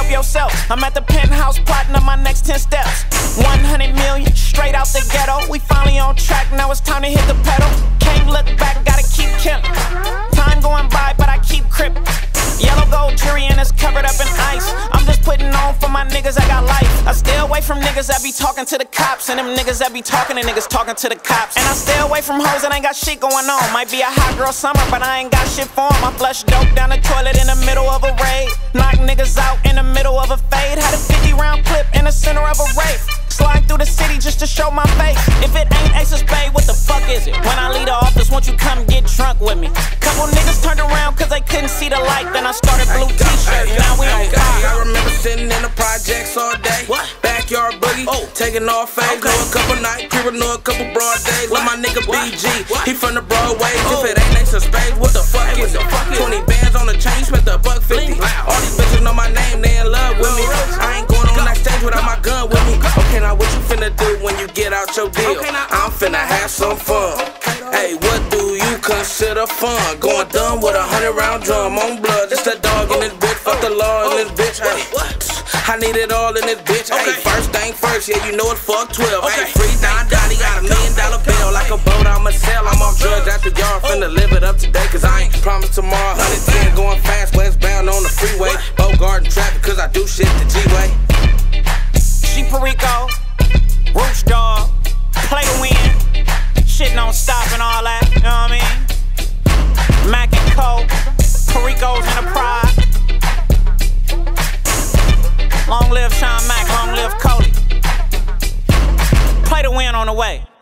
help yourself. I'm at the penthouse plotting on my next 10 steps. 100 million, straight out the ghetto. We finally on track, now it's time to hit the pedal. Can't look back, gotta keep killing. Time going by, but I keep crippin'. Yellow gold jewelry and it's covered up in ice. I'm just putting on for my niggas that got life. I stay away from niggas that be talking to the cops, and them niggas that be talking to niggas talking to the cops. And I stay away from hoes that ain't got shit going on. Might be a hot girl summer, but I ain't got shit for 'em. I flush dope down the toilet in the middle of a raid. Knock niggas out in the middle of a fade. Had a 50-round clip in the center of a race. Slide through the city just to show my face. If it ain't Ace of Spade, what the fuck is it? When I leave the office, won't you come get drunk with me? Couple niggas turned around cause they couldn't see the light. Then I started blue t-shirts, now we on fire. I remember sitting in the projects all day. What? Backyard boogie, taking off fades. Know a couple nights, people know a couple broad days. With my nigga BG, he from the Broadway. If it ain't Ace of Spades, what the fuck is it? 20 bands on the chain, you spent $1.50. All these bitches know my name, they in love with me. I ain't going on that stage without my gun with me. Okay, now what you finna do when you get out your deal? I'm finna have some fun. Hey, what do you consider fun? Going dumb with a 100-round drum on blood. Just a dog in this bitch, fuck the law in this bitch. Hey, I need it all in this bitch. Hey, first thing first, yeah, you know it's fuck 12. Hey, free Don Donnie got $1 million bill. Like a boat I'ma sell, I'm off drugs at the yard. Finna live it up today, cause I ain't promised tomorrow. 110 going fast, westbound on the freeway. Bogart and traffic, cause I do shit the G-way. She Perico, Rucci dog, play to win. Shit don't stop and all that, you know what I mean? Mac and Cole, Perico's Innerprize. Long live Sean Mac, long live Cody. Play to win on the way.